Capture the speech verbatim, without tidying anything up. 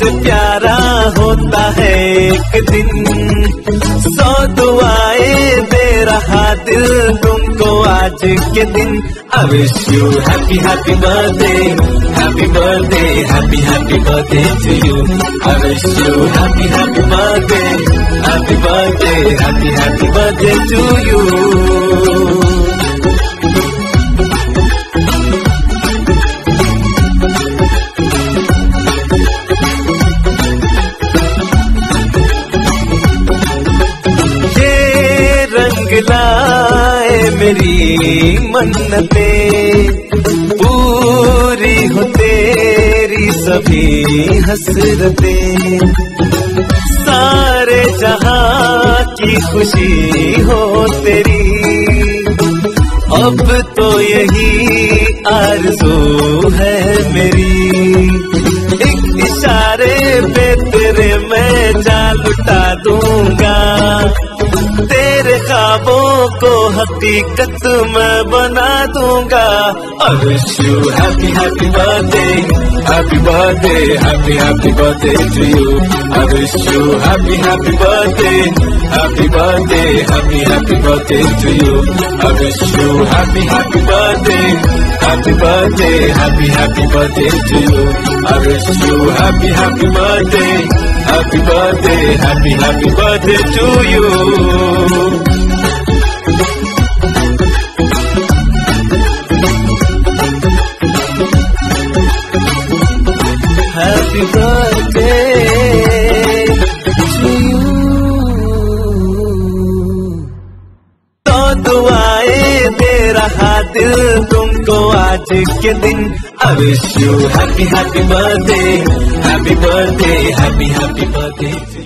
से प्यारा होता है एक दिन, सौ दुआएं दे रहा दिल तुमको आज के दिन। I wish you happy happy birthday, happy birthday, happy happy birthday to you. I wish you happy happy birthday, happy birthday, happy happy birthday to you. लाए मेरी मन्नतें, पूरी हो तेरी सभी हसरतें, सारे जहां की खुशी हो तेरी, अब तो यही आरज़ू है मेरी। एक इशारे पे तेरे मैं जान लुटा दूंगा, तेरे ख्वाबों को हकीकत मैं बना दूंगा। I wish you happy happy birthday, happy birthday, happy happy birthday to you. I wish you happy happy birthday, happy birthday, happy happy birthday to you. I wish you happy happy birthday, happy birthday, happy happy birthday to you. I wish you happy happy birthday, happy birthday, happy happy birthday to you. Happy birthday to you. तो दुआएं दे रहा दिल तुमको आज के दिन। I wish you happy happy birthday, happy birthday, happy happy birthday.